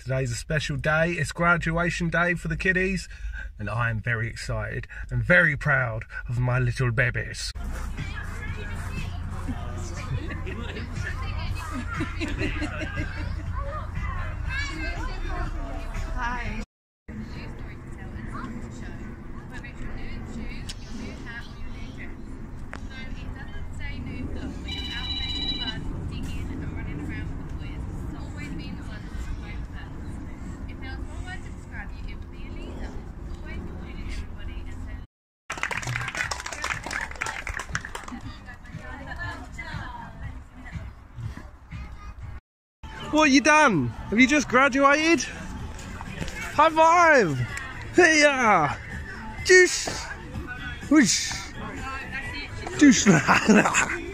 Today's a special day. It's graduation day for the kiddies, and I am very excited and very proud of my little babies. Hi. What you done? Have you just graduated? High five! Hey-ya! Juice! Whoosh! Juice!